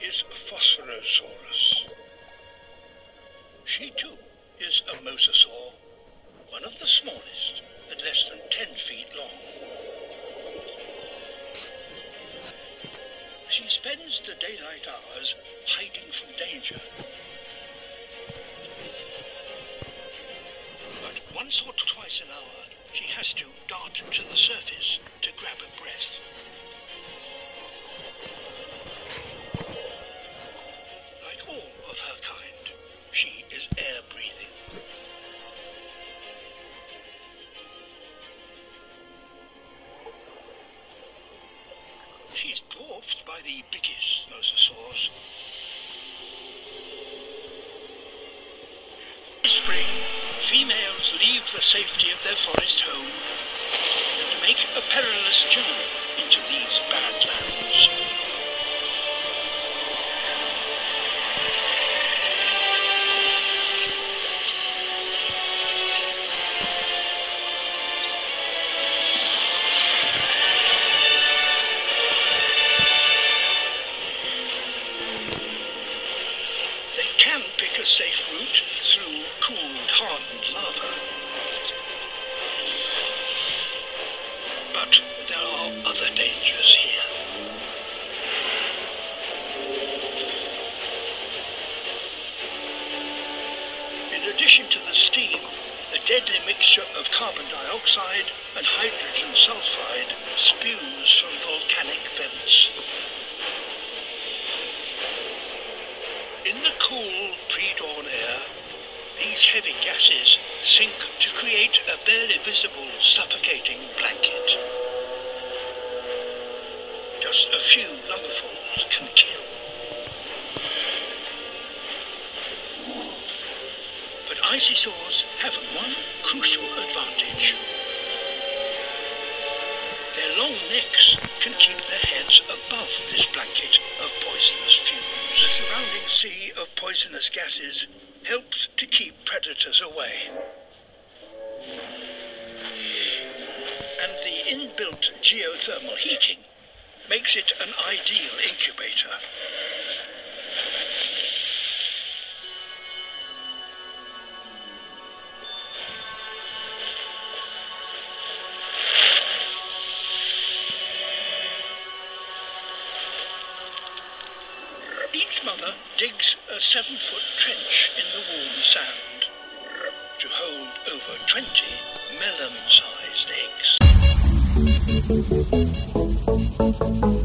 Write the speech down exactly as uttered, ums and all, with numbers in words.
is Phosphorosaurus. She too is a mosasaur, one of the smallest, at less than ten feet long. She spends the daylight hours hiding from danger. But once or twice an hour, she has to dart to the surface to grab a breath. Like all of her kind, she is air-breathing. She's dwarfed by the biggest mosasaurs. In spring, females leave the safety of their forest home to make a perilous journey into these badlands. They can pick a safe route through cooled, hardened lava. But there are other dangers here. In addition to the steam, a deadly mixture of carbon dioxide and hydrogen sulfide spews from volcanic vents. In the cool pre-dawn air, these heavy gases sink to create a barely visible, suffocating blanket. Just a few lungfuls can kill. But icysaurs have one crucial advantage. Their long necks can keep their heads above this blanket of poisonous fumes. The surrounding sea of poisonous gases helps to keep predators away. And the inbuilt geothermal heating makes it an ideal incubator. Each mother digs a seven-foot trench in the warm sand to hold over twenty melon-sized eggs.